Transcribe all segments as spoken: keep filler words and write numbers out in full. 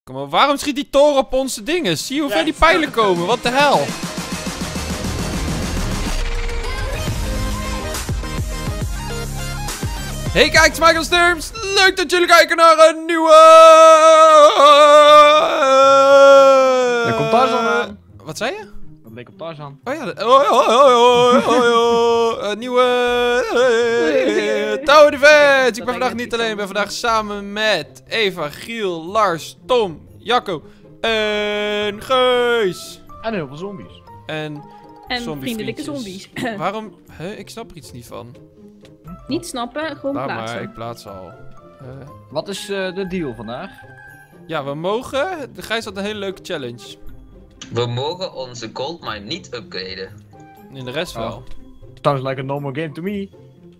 Kom maar, waarom schiet die toren op onze dingen? Zie je hoe ver die pijlen komen? Wat de hel? Hey kijk, Michael Sturms! Leuk dat jullie kijken naar een nieuwe... Daar komt Tarzan aan. Wat zei je? Dat leek op Tarzan. Oh ja, de... oh, oh, oh, oh, oh, oh. Een nieuwe... Tower Defense! Ik ben vandaag niet alleen, ik ben vandaag samen met Eva, Giel, Lars, Tom, Jacco en Geus. En heel veel zombies. En... En zombie vriendelijke vriendjes. zombies. Waarom? Huh? Ik snap er iets niet van. Niet snappen, gewoon Laat plaatsen. maar, ik plaats al. Uh, Wat is uh, de deal vandaag? ja, we mogen... De Gijs had een hele leuke challenge. We mogen onze goldmine niet upgraden. In de rest Oh. wel. Sounds like a normal game to me.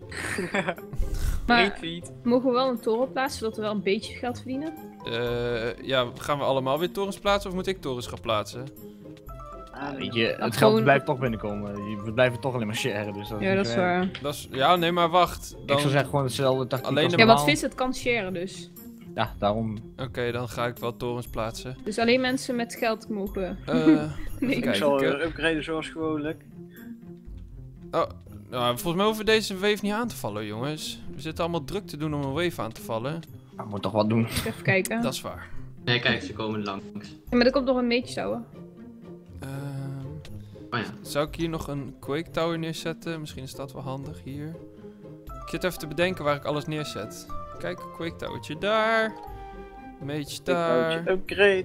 Maar mogen we wel een toren plaatsen, zodat we wel een beetje geld verdienen? Uh, ja, gaan we allemaal weer torens plaatsen of moet ik torens gaan plaatsen? Ah, weet je, het gewoon... geld blijft toch binnenkomen. We blijven toch alleen maar sharen. Dus dat Ja, is dat is niet zo erg. waar. Dat is, ja, nee, maar wacht. Dan... Ik zou zeggen gewoon hetzelfde tactiek Alleen als de- Ja, want normaal. Vincent kan sharen dus. Ja, daarom. Oké, okay, dan ga ik wel torens plaatsen. Dus alleen mensen met geld mogen. Uh, Nee. even Ik zal kijken. weer upgraden zoals gewoonlijk. Oh, nou, volgens mij hoeven we deze wave niet aan te vallen, jongens. We zitten allemaal druk te doen om een wave aan te vallen. Nou, moet toch wat doen. Even kijken. Dat is waar. Nee, kijk, ze komen langs. Ja, maar er komt nog een meetje touwen. Ehm, Oh ja. zou ik hier nog een Quake Tower neerzetten? Misschien is dat wel handig hier. Ik zit even te bedenken waar ik alles neerzet. Kijk, een Quake Towertje daar. Mage daar. Upgrade.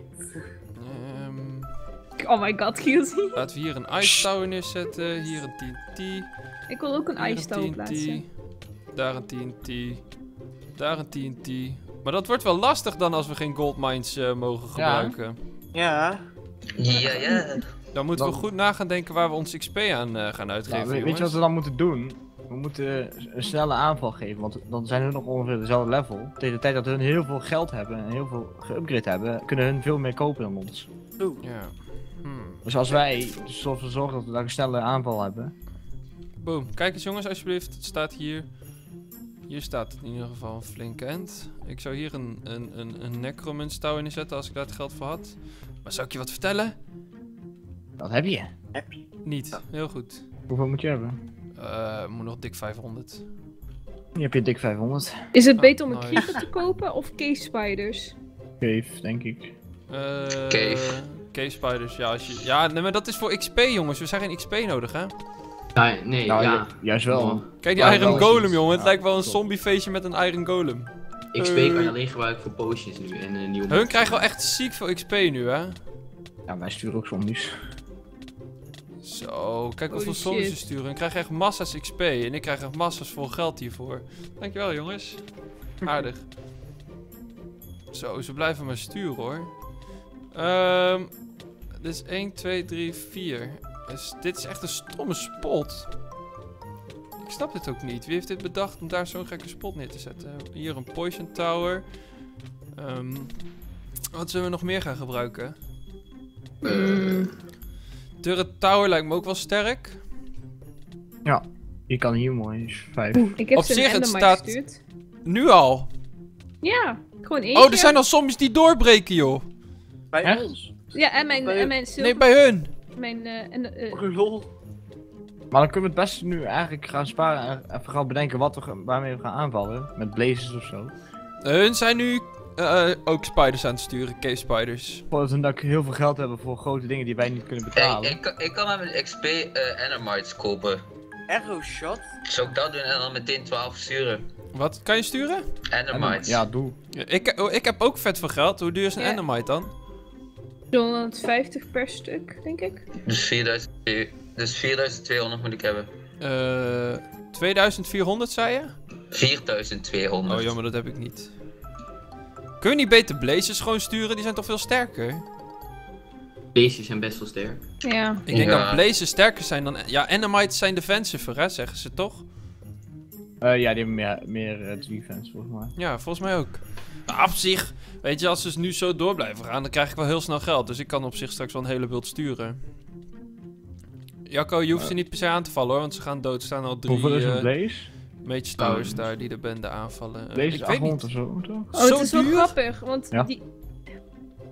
Ehm, Oh my god, Gielsie. laten we hier een Ice Tower neerzetten. Hier een T N T. Ik wil ook een Hier ice tower een T N T. plaatsen. Daar een T N T. Daar een T N T. Maar dat wordt wel lastig dan als we geen goldmines uh, mogen gebruiken. Ja. Ja, ja. Dan moeten we Dan- goed na gaan denken waar we ons X P aan uh, gaan uitgeven, Nou, weet, weet je wat we dan moeten doen? We moeten een snelle aanval geven, want dan zijn hun nog ongeveer dezelfde level. Tegen de tijd dat hun heel veel geld hebben en heel veel geupgrade hebben, kunnen hun veel meer kopen dan ons. Oeh. Ja. Hmm. Dus als wij dus ervoor zorgen dat we daar een snelle aanval hebben. Boom. Kijk eens jongens, alsjeblieft. Het staat hier. Hier staat het in ieder geval een flink end. Ik zou hier een, een, een, een Necromance Tower inzetten als ik daar het geld voor had. Maar zou ik je wat vertellen? Dat heb je. Heb je? Niet. Heel goed. Hoeveel moet je hebben? Uh, moet nog dik vijfhonderd. Hier heb je dik vijfhonderd. Is het Ah, beter om een nice. creeper te kopen of cave spiders? Cave, denk ik. Uh, Cave. Cave Spiders, ja, als je... Ja, nee, maar dat is voor X P jongens. We zijn geen X P nodig hè. Ja, nee, Nou, ja. ju- juist wel. Kijk die Ja, Iron wel Golem eens. jongen. Het Ja, lijkt wel een klopt. zombie feestje met een Iron Golem. X P kan je alleen gebruiken voor potions nu en een nieuwe. Hun krijgen wel echt ziek veel X P nu hè. Ja, wij sturen ook zombies. Zo, kijk hoeveel Holy zombies ze shit. sturen. Ik krijg echt massa's X P en ik krijg echt massa's vol geld hiervoor. Dankjewel jongens. Aardig. Zo, ze blijven maar sturen hoor. Ehm, dit is één, twee, drie, vier. Dus dit is echt een stomme spot. Ik snap dit ook niet. Wie heeft dit bedacht om daar zo'n gekke spot neer te zetten? Hier een Poison Tower. Ehm, wat zullen we nog meer gaan gebruiken? Mm. Turret Tower lijkt me ook wel sterk. Je kan hier mooi, is vijf. Oeh, ik heb Op ze zich, een het endermite staat- gestuurd. Nu al. Ja, gewoon één Oh, er zijn al zombies die doorbreken, joh. Bij Echt? ons. Ja, en mijn, Bij- en mijn Nee, silver... bij hun. Mijn, eh, en, eh, Oh, lol. Maar dan kunnen we het beste nu eigenlijk gaan sparen en even gaan bedenken wat we, ga- waarmee we gaan aanvallen. Met blazes of zo. Hun zijn nu eh, ook spiders aan het sturen, cave spiders. Voordat we dan heel veel geld hebben voor grote dingen die wij niet kunnen Hey, betalen. ik, kan- ik kan met mijn X P uh, Endermites kopen. Arrow shot. Zou ik dat doen en dan meteen twaalf sturen? Wat, kan je sturen? Endermites. Ja, doe. Ja, ik, oh, ik heb ook vet veel geld. Hoe duur is een Ja. endermite dan? honderdvijftig per stuk, denk ik. Dus vierduizend, dus vierduizend tweehonderd moet ik hebben. Eh tweeduizend vierhonderd zei je? vierduizend tweehonderd. Oh jammer, dat heb ik niet. Kun je niet beter blazers gewoon sturen? Die zijn toch veel sterker? Beestjes zijn best wel sterk. Ja. Ik denk Ja. dat blazers sterker zijn dan... Ja, endermites zijn defensiver, hè, zeggen ze toch? Eh, ja, die hebben meer, meer eh, defense volgens mij. Ja, volgens mij ook. Nou, op zich, weet je, als ze dus nu zo door blijven gaan, dan krijg ik wel heel snel geld. Dus ik kan op zich straks wel een hele bult sturen. Jacco, je hoeft ze niet per se aan te vallen hoor, want ze gaan dood. Er staan al drie Hoeveel is een eh, blaze? mage towers daar die de bende aanvallen. Eh, Blaze ik is weet achthonderd niet. of zo, toch? Oh, het Zo is wel duur? grappig, want Ja. die...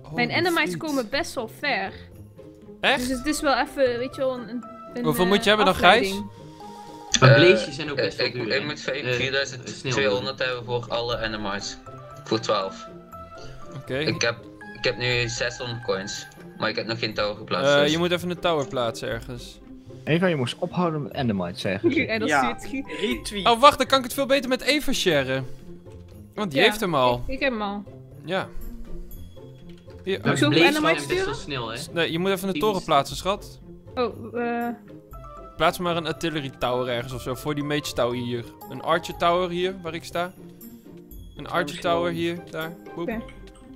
Mijn Holy endermites friet. komen best wel ver. Echt? Dus het is wel even, weet je wel, een... een Hoeveel eh, moet je hebben dan, Gijs? afleiding. Maar Eh, blaze's zijn ook best wel ik, duur. ik hè? moet vijf- Eh, vierduizend snel. tweehonderd hebben voor alle animals. Voor twaalf. Oké. Ik, heb, ik heb nu zeshonderd coins. Maar ik heb nog geen tower geplaatst. Eh, dus- je moet even een tower plaatsen ergens. Eva, je moest ophouden met Endermite zeggen. ze. En dat Ja. stuurt Guy. Retweet. Oh, wacht, dan kan ik het veel beter met Eva sharen. Want die Ja, heeft hem al. Ik, ik heb hem al. Ja. Hier, Maar oh, Zo- blaze's Endermites zijn best wel sturen? snel, hè? nee, je moet even een toren plaatsen, schat. Oh, eh... Plaats maar een artillery tower ergens of zo. Voor die mage tower hier. Een archer tower hier, waar ik sta. Een archer misschien tower wel. hier, daar. Boep. Oké.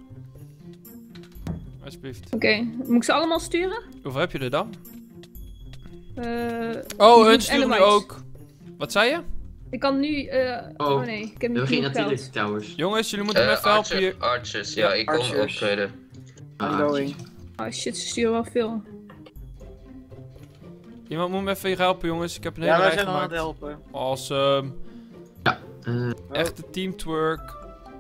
Alsjeblieft. Oké, moet ik ze allemaal sturen? Hoeveel heb je er dan? Eh... Oh, je hun doet sturen nu Endermites. ook. Wat zei je? Ik kan nu, eh... Oh, Oh, nee, ik heb We niet hebben geen genoeg artillery geld. towers. Jongens, jullie moeten Eh, me even helpen archer- hier. Archers, ja, ik kom Archers. upgraden. Ah, I'm going. Oh shit, ze sturen wel veel. Iemand moet me even hier helpen, jongens. Ik heb een hele Ja, wij rij zijn al aan het gemaakt. helpen. Awesome. eh, Echte teamwork.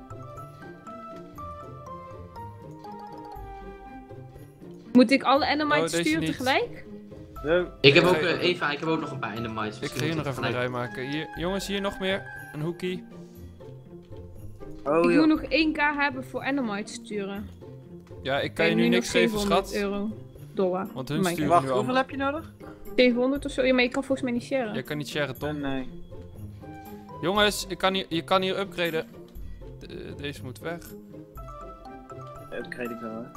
Moet ik alle Oh, endermites deze sturen niet. tegelijk? We- ik heb Ik ook, ga- eh, Eva, ik heb ook nog een paar endermites. Ik Misschien ga hier nog moet even een gelijk- rij maken. Hier, jongens, hier nog meer. Een hoekie. Oh, ik joh. moet nog één k hebben voor endermites sturen. Ja, ik kan je Kijk, nu nog niks geven, zevenhonderd schat. euro. Dollar. Want hun Maar- sturen Wacht, nu hoeveel allemaal. heb je nodig? zevenhonderd of zo? Ja, maar je kan volgens mij niet sharen. Jij kan niet sharen, Oh, Tom. nee. Jongens, ik kan hier, je kan hier upgraden. De- deze moet weg. Ja, dat kreeg ik wel, hè.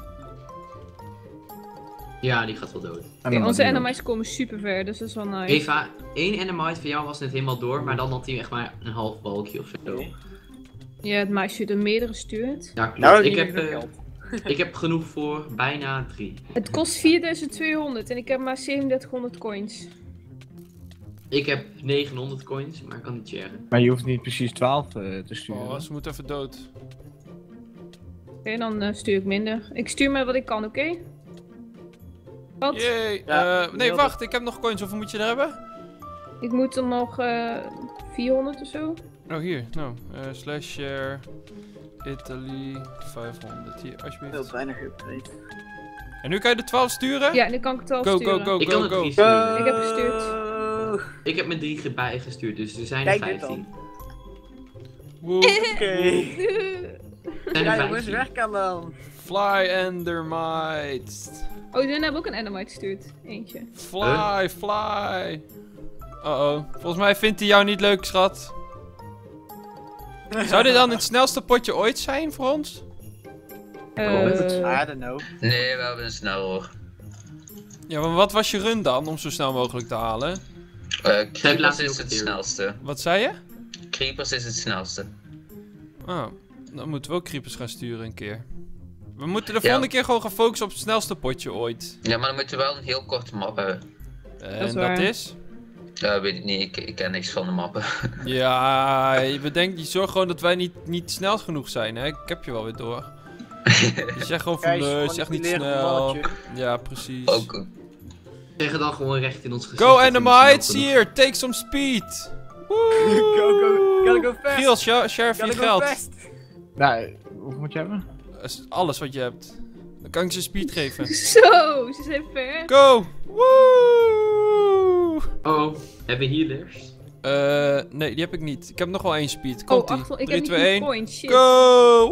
Ja, die gaat wel dood. Oké, onze endermites komen super ver, dus dat is wel nice. Eva, één endermite van jou was net helemaal door, maar dan had hij echt maar een half balkje of zo. Oké. Ja, het meisje er meerdere stuurt. Ja, klopt. Nou, ik, niet heb, genoeg eh, geld. ik heb genoeg voor bijna drie. Het kost vierduizend tweehonderd en ik heb maar zevenendertighonderd coins. Ik heb negenhonderd coins, maar ik kan niet sharen. Maar je hoeft niet precies twaalf eh, te sturen. Oh, ze moet even dood. Oké, dan eh, stuur ik minder. Ik stuur maar wat ik kan, oké? Wat? Yay. Ja, Eh, nee, heel wacht. Ik heb nog coins. Hoeveel moet je er hebben? Ik moet er nog eh vierhonderd of zo. Oh, hier. Nou, eh, slash share. Italy. vijfhonderd. Hier, Heel alsjeblieft. weinig upgrade. En nu kan je de twaalf sturen? Ja, nu kan ik het wel Go, sturen. go, go, Ik kan go, het go. drie sturen. Ik heb gestuurd. Ik heb met drie bijgestuurd, dus er zijn er Kijk dit vijftien. Woe. Oké. Er zijn Ja, er jongens, vijftien. werk aan dan. Fly Endermites. Oh, ze hebben ook een endermite gestuurd. Eentje. Fly, fly. Uh-oh. Volgens mij vindt hij jou niet leuk, schat. Zou dit dan het snelste potje ooit zijn voor ons? Eh, I don't know. Nee, we hebben een snel hoor. Ja, maar wat was je run dan om zo snel mogelijk te halen? Eh, Creepers laten is ook het een snelste. Wat zei je? Creepers is het snelste. Oh, dan moeten we ook creepers gaan sturen een keer. We moeten de Ja. volgende keer gewoon gaan focussen op het snelste potje ooit. Ja, maar dan moeten we wel een heel korte map hebben. En Dat is dat waar. is? Ja, weet ik niet, ik, ik ken niks van de mappen. Ja, je bedenkt, je zorgt gewoon dat wij niet, niet snel genoeg zijn, hè? Ik heb je wel weer door. Je zegt gewoon van, Gijs, nee, zeg niet manipuleer een snel. balletje. Ja, precies. Ook, Zeg het dan gewoon recht in ons gezicht. Go dat we Endermites, niet snel hier, take some speed. Go, go, gotta go fast. Giel, share, share even Gotta je go geld. fast. Nou, hoeveel moet je hebben? Dat is alles wat je hebt. Dan kan ik ze speed geven. Zo, ze zijn ver. Go! Woe! genoeg. Oh, hebben we healers? Eh, nee, die heb ik niet. Ik heb nog wel één speed. Komt Oh, ie. achter, ik drie, heb niet twee, genoeg één. coins, shit. Go!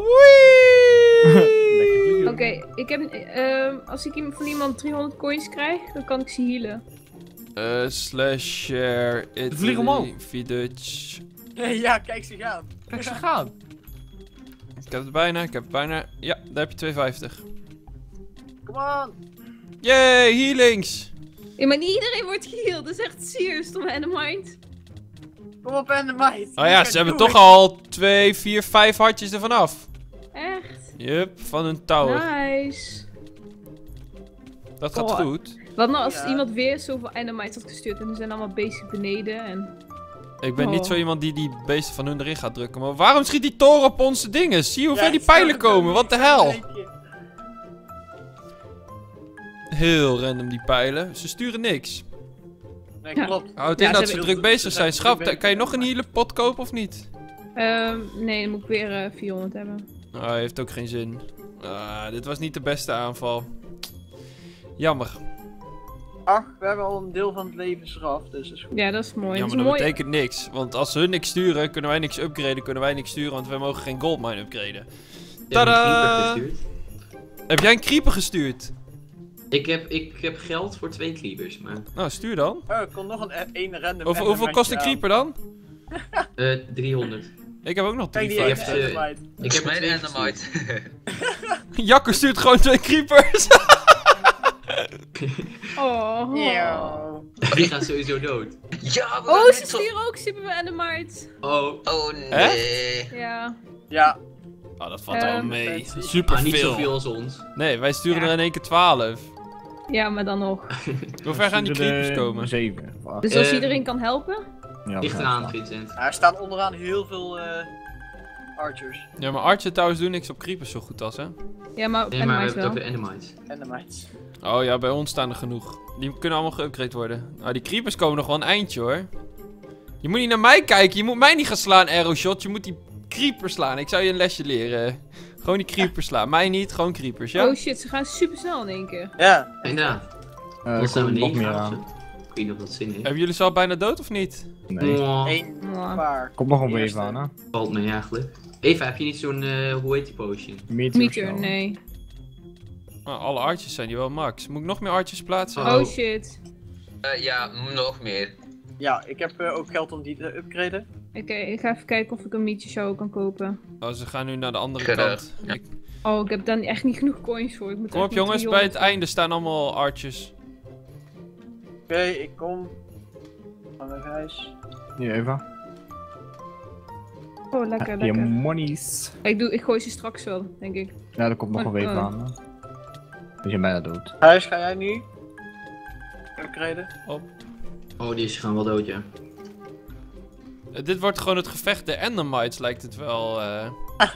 Wee! Oké, ik heb, ehm, als ik iemand- van iemand driehonderd coins krijg, dan kan ik ze healen. Eh, slash share Italy vliegen omhoog. Dutch. Ja, kijk ze gaan. Kijk, ze gaan. Ik heb het bijna, ik heb het bijna. Ja, daar heb je twee vijftig. Come on. Yay, healings! Ja, maar niet iedereen wordt geheeld, dat is echt zeer stom en de mind. Kom op, Endermite. Oh ja, ze hebben toch al twee, vier, vijf hartjes ervan af. Echt? Yup, van hun tower. Nice. Dat gaat Oh. goed. Wat nou als Ja. iemand weer zoveel endermites had gestuurd en ze zijn allemaal bezig beneden en... Ik ben Oh. niet zo iemand die die beesten van hun erin gaat drukken. Maar waarom schiet die toren op onze dingen? Zie je hoe ver die pijlen komen? Wat de hel? Heel random die pijlen. Ze sturen niks. Nee, Ja. klopt. Houdt Ja, in ze dat ze hebben- druk bezig ze zijn. zijn Schat, druk bezig. kan je nog een hele pot kopen of niet? Ehm, nee, dan moet ik weer eh, vierhonderd hebben. Nou, hij heeft ook geen zin. Ah, dit was niet de beste aanval. Jammer. Ach, we hebben al een deel van het leven eraf, dus dat is goed. Ja, dat is mooi. Ja, dat maar is dat mooi. betekent niks. Want als ze hun niks sturen, kunnen wij niks upgraden, kunnen wij niks sturen, want wij mogen geen goldmine upgraden. Ik heb een Tadaa! creeper gestuurd. Heb jij een creeper gestuurd? Ik heb, ik heb geld voor twee creepers, maar... Nou, stuur dan. Oh, er komt nog een één random. Hoeveel, hoeveel kost een creeper dan? Eh, driehonderd. Ik heb ook nog Kijk die drieënvijftig. heeft vijftig. Endermite. Ik heb er Mijn twee Endermite. gestuurd. Jakker stuurt gewoon twee creepers. Oh. Yo. Die gaan sowieso dood. Ja, we Oh, gaan ze dit zo... sturen ook super Endermite. Oh, Oh nee. Echt? Ja. Ja, Oh, dat valt Ehm, wel mee. fancy. Super maar niet veel. zoveel als ons. Nee, wij sturen Ja. er in één keer twaalf. Ja, maar dan nog. Hoe ver gaan die creepers komen? zeven. of acht. Dus als Ehm, iedereen kan helpen? Ja, Ligt dat eraan, is Vincent. er staan onderaan heel veel eh archers. Ja, maar Archer trouwens doen niks op creepers zo goed als, hè? Ja, maar Nee, maar we Endermite hebben het wel. over Endermites. Endermites. Oh ja, bij ons staan er genoeg. Die kunnen allemaal geupgrade worden. Nou, die creepers komen nog wel een eindje, hoor. Je moet niet naar mij kijken. Je moet mij niet gaan slaan, arrowshot. Je moet die creepers slaan. Ik zou je een lesje leren. Gewoon die creepers slaan. Mij niet, gewoon creepers, ja? Oh shit, ze gaan super snel in één keer. Ja. Inderdaad. Eh, Wat er zijn we komt nog negen meer aan? aan. Ik weet niet of dat zin heeft. Hebben jullie ze al bijna dood of niet? Nee. Mwah. Eén Mwah. paar. Komt nog een Eerste. wave aan, hè? Valt mee eigenlijk. Eva, heb je niet zo'n, eh hoe heet die potion? Meteor. Meteor, Shower. nee. Oh, alle archers zijn hier wel max. Moet ik nog meer archers plaatsen? Oh. Oh shit. Eh, ja, nog meer. Ja, ik heb eh, ook geld om die te upgraden. Oké, ik ga even kijken of ik een meteor show kan kopen. Oh, ze gaan nu naar de andere Gedaan. kant. Ja. Ik- Oh, ik heb daar echt niet genoeg coins voor. Ik moet Kom echt op met jongens, bij het driehonderd. einde staan allemaal archers. Oké, ik kom. Van de reis. Hier, Eva. Oh, lekker, Je lekker. monies. Ik, doe, ik gooi ze straks wel, denk ik. Ja, er komt nog een wave Oh. aan, hè? We zijn bijna dood. Huis, ga jij nu? Upgraden? Op. Oh, die is gaan wel dood, ja. Eh, dit wordt gewoon het gevecht der Endermites, lijkt het wel. eh.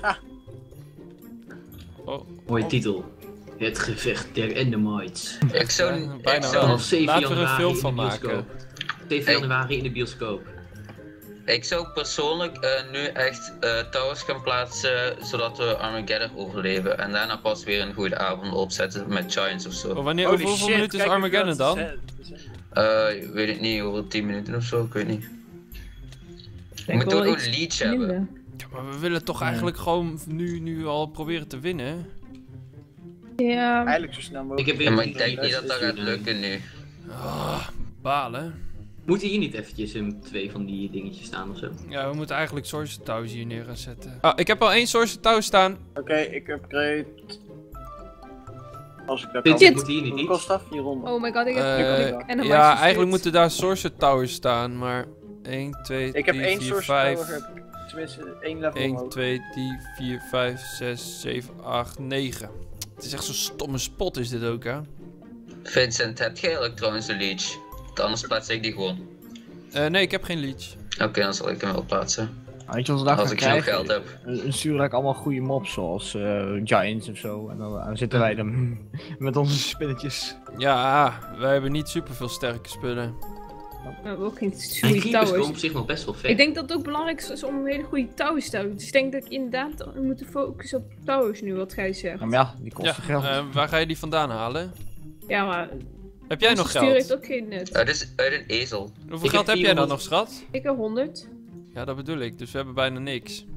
Oh, Mooie titel. Het gevecht der Endermites. Ik zou... Ja, ik bijna zou- wel. Vanaf zeven Laten we er een januari film in de van bioscoop. maken. zeven januari in de bioscoop. Ik zou persoonlijk eh, nu echt eh, towers gaan plaatsen, zodat we Armageddon overleven. En daarna pas weer een goede avond opzetten met Giants of zo. Oh, wanneer, Holy over hoeveel shit, minuten is kijk hoeveel Armageddon dan? het is, hè. Eh, ik weet het niet, over tien minuten of zo, ik weet niet. We Ik moeten wil ook iets een leech hebben. minder. Ja, maar we willen toch eigenlijk gewoon nu, nu al proberen te winnen. Ja, Eigenlijk zo snel mogelijk. Ik heb weer Ja, maar een ik denk niet dat dat gaat eh, lukken nu. Ah, balen. Moeten hier niet eventjes een, twee van die dingetjes staan of zo? Ja, we moeten eigenlijk Source Towers hier neer gaan zetten. Ah, ik heb al één Source Tower staan. Oké, ik upgrade. Als ik dat Dit kan. moet hier niet Hoe iets. kost dat? vierhonderd. oh my god, ik heb Eh, ik heb ja, Endermites ja, gestuurd. eigenlijk moeten daar Source Towers staan, maar één, twee, Ik heb drie, één vier, source vijf. tower, heb ik. Tenminste, één level één, omhoog. twee, drie, vier, vijf, zes, zeven, acht, negen. Het is echt zo'n stomme spot is dit ook, hè? Vincent, heb jij eigenlijk trouwens een leech? Anders plaats ik die gewoon. Eh, nee, ik heb geen leech. Oké, dan zal ik hem wel plaatsen. Weet je wat we daar Als gaan ik genoeg krijgen? geld heb. Dan sturen ik allemaal goede mobs zoals eh, Giants of zo. En dan, dan zitten wij dan met onze spinnetjes. Ja, wij hebben niet superveel sterke spullen. We hebben ook geen En goede creepers komen towers. op zich nog best wel ver. Ik denk dat het ook belangrijk is om een hele goede towers te hebben. Dus ik denk dat ik inderdaad we moeten focussen op towers nu, wat gij zegt. Maar ja, die Ja, kosten geld. eh, waar ga je die vandaan halen? Ja, maar Heb jij nog onze stuur heeft geld? ook geen nut. Het is uit een ezel. Hoeveel Ik geld heb heb jij dan nog, vierhonderd. schat? Ik heb honderd. Ja, dat bedoel ik. Dus we hebben bijna niks.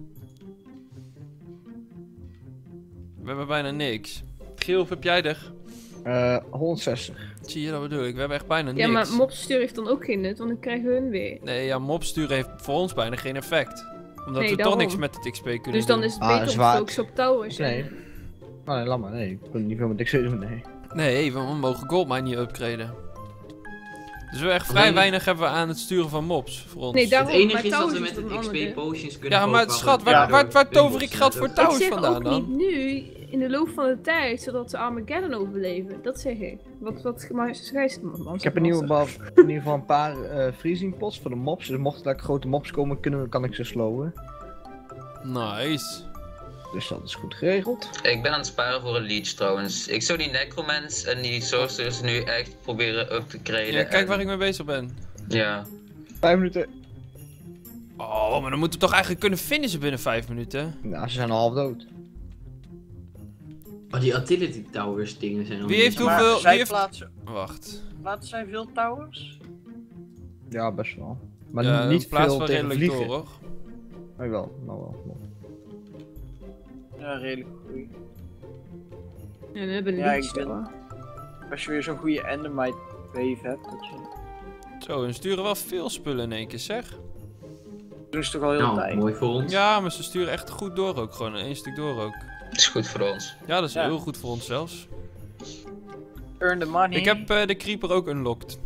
We hebben bijna niks. Giel, hoeveel heb jij er? Eh, honderdzestig. Zie je, dat bedoel ik. We hebben echt bijna niks. Ja, maar mobstuur heeft dan ook geen nut, want dan krijgen we hun weer. Nee, ja, mob sturen heeft voor ons bijna geen effect. Omdat Nee, we daarom. toch niks met het X P kunnen Dus dan doen. is het Ah, beter om te zwaard. focussen op towers. Nee. en- Oh, nee, laat maar. Nee, ik wil niet veel met X P doen, nee. Nee, we mogen Goldmine niet upgraden. Dus we hebben echt vrij Alleen- weinig hebben we aan het sturen van mobs voor ons. Nee, daar- Het Daarom, enige maar is dat we towers met is het een X P andere. potions kunnen Ja, kopen. maar schat, waar, Ja, waar, waar tover ik winkels geld en voor zo. towers ik zeg vandaan ook dan? niet nu, in de loop van de tijd, zodat ze Armageddon overleven. Dat zeg ik. Wat, wat, maar schijst man. Ik heb in ieder geval, in ieder geval een paar eh freezing pots voor de mobs. Dus mochten daar grote mobs komen, kunnen, kan ik ze slowen. Nice. Dus dat is goed geregeld. Ik ben aan het sparen voor een leech trouwens. Ik zou die necromants en die sorcerers nu echt proberen up te krijgen. Ja, kijk en- waar ik mee bezig ben. Ja. Vijf minuten. Oh, maar dan moeten we toch eigenlijk kunnen finishen binnen vijf minuten? Nou, ze zijn al half dood. Oh, die Artillery Towers dingen zijn al Wie niet heeft zo- hoeveel- Maar wie zij heeft- plaatsen, Wacht. plaatsen zij veel towers? Ja, best wel. Maar Ja, niet in plaats veel van tegen redelijk vliegen. door, hoor. Oh, wel, nou wel. wel. Ja, redelijk goed. En we hebben een Ja, leech ik ben- tower. Als je weer zo'n goede Endermite wave hebt, dat je... Zo, en sturen wel veel spullen in één keer, zeg. doen ze toch al heel Nou, tijd. mooi voor ons. Ja, maar ze sturen echt goed door ook. Gewoon in één stuk door ook. Is goed voor ons. Ja, dat is Ja. heel goed voor ons zelfs. Earn the money. Ik heb eh, de creeper ook unlocked.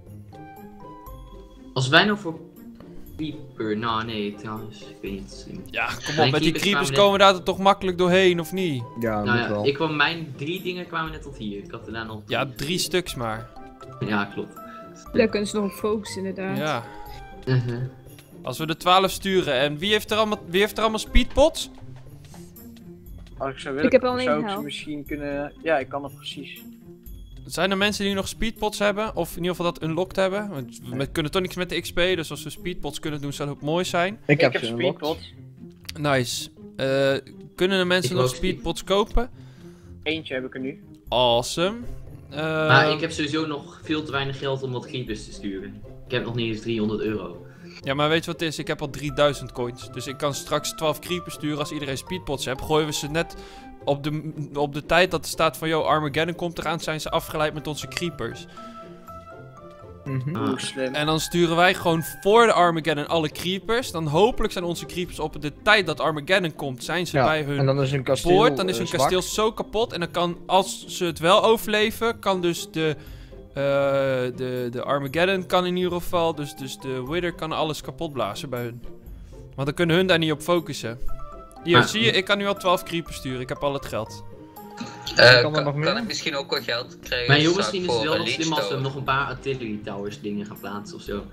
Als wij nou voor Creeper... Nou, nee, trouwens. Ik weet niet. Ja, kom op, Mijn met die creepers creepers kwamen komen daar toch makkelijk doorheen, of niet? Ja, Nou moet ja, wel. ik kwam, mijn drie dingen kwamen net tot hier. Ik had er daar nog... Ja, drie stuks maar. Ja, klopt. Daar kunnen ze nog op focussen inderdaad. Ja. Uh-huh. Als we de twaalf sturen en wie heeft er allemaal, wie heeft er allemaal speedpots? Als ik zou willen, Ik heb al één zou ik ze helft. misschien kunnen... Ja, ik kan het precies. Zijn er mensen die nog speedpots hebben? Of in ieder geval dat unlocked hebben? Want we kunnen toch niks met de X P, dus als we speedpots kunnen doen zou het mooi zijn. Ik Ik heb heb ze unlocked. speedpot. Nice. Eh, kunnen de mensen Ik nog ook, Steve. speedpots kopen? Eentje heb ik er nu. Awesome. Eh, Maar ik heb sowieso nog veel te weinig geld om wat creepers te sturen. Ik heb nog niet eens driehonderd euro. Ja, maar weet je wat het is? Ik heb al drieduizend coins. Dus ik kan straks twaalf creepers sturen als iedereen speedpots heeft. Gooien we ze net op de, op de tijd dat er staat van... Yo, Armageddon komt eraan, zijn ze afgeleid met onze creepers. Mhm. Ah. Oeh, slim. En dan sturen wij gewoon voor de Armageddon alle creepers. Dan hopelijk zijn onze creepers op de tijd dat Armageddon komt, zijn ze Ja, bij hun en dan is een kasteel poort. Dan is eh, hun zwak. kasteel zo kapot. En dan kan, als ze het wel overleven, kan dus de... eh, de, de Armageddon kan in ieder geval, dus, dus de Wither kan alles kapot blazen bij hun. Want dan kunnen hun daar niet op focussen. Hier, Maar- zie je, ik kan nu al twaalf creepers sturen. Ik heb al het geld. Eh, er kan, nog meer? kan ik misschien ook wat geld krijgen? Maar joh, straks misschien is het voor wel een nog leech slim als we tower? nog een paar artillery towers dingen gaan plaatsen of zo.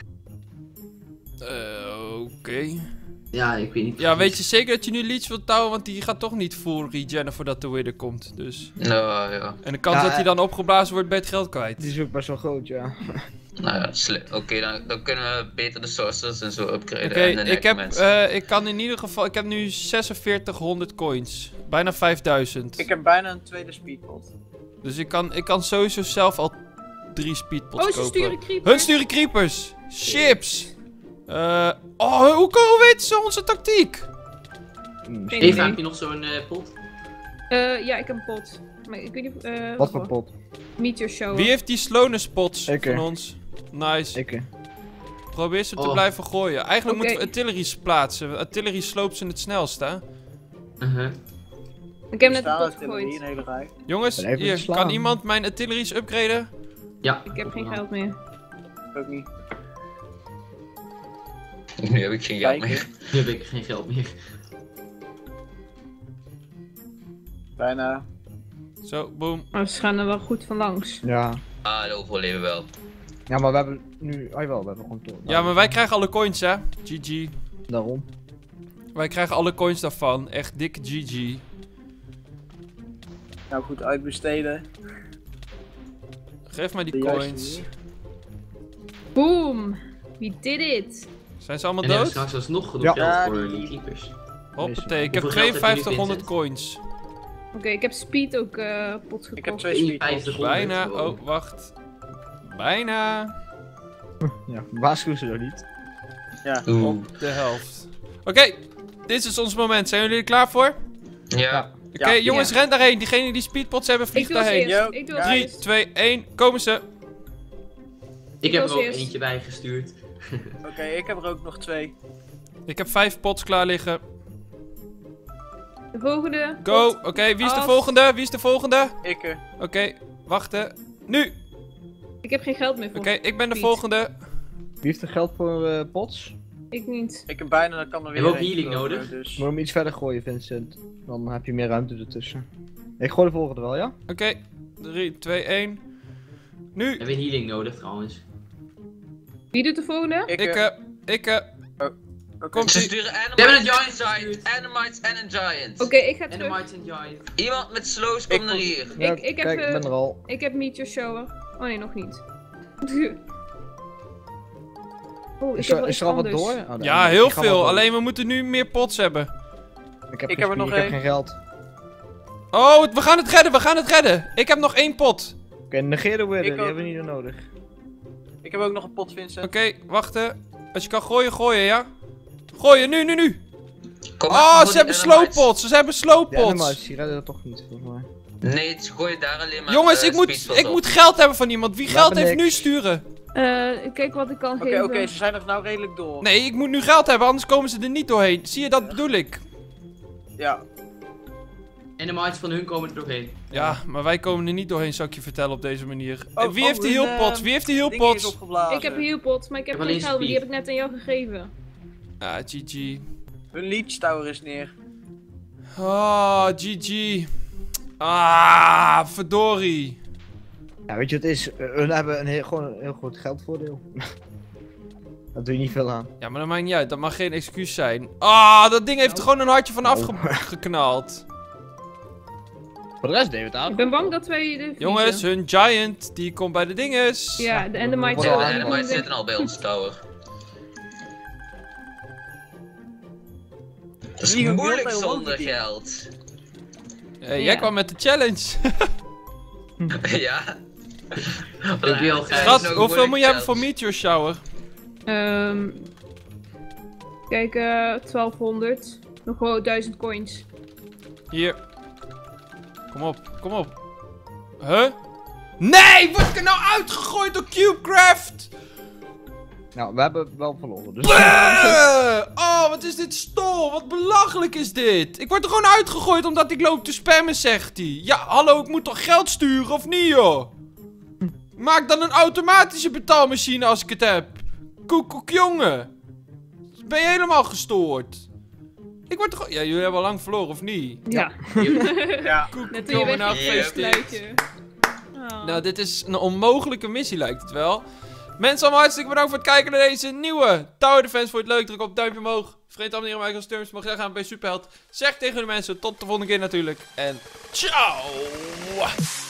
Eh, oké. Ja, ik weet niet. Ja, weet precies. je zeker dat je nu Leech wilt touwen? Want die gaat toch niet full regennen voordat de Wither komt. Dus. Nou ja, En de kans Ja, dat hij eh, dan opgeblazen wordt, ben je het geld kwijt. Die is ook best wel groot, ja. nou ja, sli- oké, dan, dan kunnen we beter de sorcerers en zo upgraden. Oké, en de ik heb, necromancer. eh, ik kan in ieder geval, ik heb nu zesenveertighonderd coins. Bijna vijfduizend. Ik heb bijna een tweede speedpot. Dus ik kan, ik kan sowieso zelf al drie speedpots Oh, ze kopen. sturen creepers. Hun sturen creepers! Chips! Eh, oh, hoe, hoe weten ze onze tactiek? Hmm. Geen Eva, idee. heb je nog zo'n eh, pot? Eh, ja, ik heb een pot. Maar ik weet niet... eh Wat voor pot? Meteor shower. Wie heeft die slowness spots Ik, van eh. ons? Nice. Ik, eh. Probeer ze te Oh. blijven gooien. Eigenlijk Oké. moeten we artilleries plaatsen. Artillery sloopt ze het snelst, hè? Uh-huh. Ik heb net Er een staan pot artillerie, gegooid. een hele rij. Jongens, Ben even hier, te slaan. kan iemand mijn artilleries upgraden? Ja. Ik heb geen geld meer. Ook niet. Nu heb ik geen geld Kijken. meer. Nu heb ik geen geld meer. Bijna. Zo, boom. Maar ze gaan er wel goed van langs. Ja. Ah, de overleven wel. Ja, maar we hebben nu... Oh jawel, we hebben gewoon... to- Ja, maar wij krijgen alle coins, hè? G G. Daarom. Wij krijgen alle coins daarvan. Echt dikke G G. Nou goed, uitbesteden. Geef mij die De juiste coins. manier. Boom! We did it! Zijn ze allemaal En er is dood? straks alsnog genoeg Ja. geld Ja, voor die- die creepers. Hoppatee, ik heb Hoeveel geld heb je nu, tweeënvijftighonderd Vincent? coins. Oké, ik heb speed ook eh pot gekocht. Ik heb twee speedpots. eenenvijftighonderd Bijna. gewoon. Oh, wacht. Bijna. Ja, waarschuw ze nog niet. Ja. Oeh. Op de helft. Oké, dit is ons moment. Zijn jullie er klaar voor? Ja. Oké, Ja. jongens, ren daarheen. Diegenen die speedpots hebben, Ik vlieg doe als daarheen. eerst. Yo, Ik doe als ja. drie, eerst. twee, één, komen ze. Ik heb was er ook eerst. eentje bij gestuurd. Oké, ik heb er ook nog twee. Ik heb vijf pots klaar liggen. De volgende. Go. pot. Oké, wie is de As. volgende? Wie is de volgende? Ik eh, Oké, wachten. Nu. Ik heb geen geld meer voor. Oké, ik ben de Speed. volgende. Wie heeft er geld voor eh, pots? Ik niet. ik heb bijna, dan kan er weer Heb je ook eentje healing komen, nodig? Dus. Moet hem iets verder gooien, Vincent. Dan heb je meer ruimte ertussen. Ik gooi de volgende wel, ja? Oké, drie, twee, één. Nu. Heb je een healing nodig trouwens? Wie doet de volgende? Ik, Ik, eh, eh, ik, eh, oké. komt Ze ie. sturen hebben Animites een en giant Giants. gestuurd. Animites en een Giant. Oké, ik ga En de terug. Martin Giant. Iemand met slows, Ik kom naar kom- hier. Ja, ik heb, kijk, eh, ik ben er al. Ik heb Meteor Shower. Oh nee, nog niet. Oh, ik Is heb er, wel is iets er al wat anders. door? Oh, nee, Ja, ik heel ga wel veel. door. Alleen we moeten nu meer pots hebben. Ik heb, Ik geen heb er nog spier, ik heb één. geen geld. Oh, we gaan het redden, we gaan het redden. Ik heb nog één pot. Oké, okay, negeer de wither, Ik die ook. hebben we niet meer nodig. Ik heb ook nog een pot, Vincent. Oké, okay, wachten. Als je kan gooien, gooien, ja? Gooien, nu, nu, nu. Kom maar, Oh, voor ze die hebben Animalites. slowpots. Ze hebben De slowpots. animals, die redden dat toch niet, volgens mij. Nee, ze gooien daar alleen maar. Jongens, eh, ik, moet, speedballs ik op. moet geld hebben van iemand. Wie We geld hebben heeft nu niks. sturen? Eh, kijk wat ik kan Oké, geven. oké, ze zijn er nou redelijk door. Nee, ik moet nu geld hebben, anders komen ze er niet doorheen. Zie je, dat bedoel ik. Ja. En de mites van hun komen er doorheen. Ja, maar wij komen er niet doorheen, zou ik je vertellen op deze manier. Oh, En wie oh, heeft de hun, heelpots? eh, Wie heeft de Ding is heelpots? opgeblazen. Ik heb heelpots, maar ik heb Ik heb geen alleen geld, die speed. heb ik net aan jou gegeven. Ah, G G. Hun leech tower is neer. Ah, G G. Ah, verdorie. Ja, weet je wat het is? Uh, hun hebben een heel, gewoon een heel groot geldvoordeel. Daar doe je niet veel aan. Ja, maar dat maakt niet uit. Dat mag geen excuus zijn. Ah, dat ding heeft er gewoon een hartje van afgeknald. Voor de rest deed we het aan. Ik ben bang dat wij de verliezen. Jongens, hun giant, die komt bij de dinges. Ja, de Endermites Ja, Ja, de zijn Animalites zitten al bij ons tower. Dat is Vliegen moeilijk heel veel zonder rond, die. geld. Eh, jij Ja. kwam met de challenge. Ja. Heb je al geld? Schat, nog hoeveel moeilijk moet je hebben geld. voor Meteor Shower? Ehm kijk, eh twaalfhonderd. Nog gewoon duizend coins. Hier. Kom op, kom op. Huh? Nee, word ik er nou uitgegooid door CubeCraft? Nou, we hebben wel verloren, dus... Bleh! Oh, wat is dit stom? Wat belachelijk is dit? Ik word er gewoon uitgegooid omdat ik loop te spammen, zegt hij. Ja, hallo, ik moet toch geld sturen, of niet, joh? Maak dan een automatische betaalmachine als ik het heb. Koekoek, jongen. Ben je helemaal gestoord? Ik word toch... Ja, jullie hebben al lang verloren, of niet? Ja, Ja. Koekoek, net toen je jongen, nou weg gefeliciteerd. sluitje. Oh. Nou, dit is een onmogelijke missie, lijkt het wel. Mensen, allemaal hartstikke bedankt voor het kijken naar deze nieuwe Tower Defense. Vond je het leuk? Druk op het duimpje omhoog. Vergeet te abonneren op mijn eigen streams. Mag jij gaan bij Superheld. Zeg tegen de mensen. Tot de volgende keer natuurlijk. En ciao!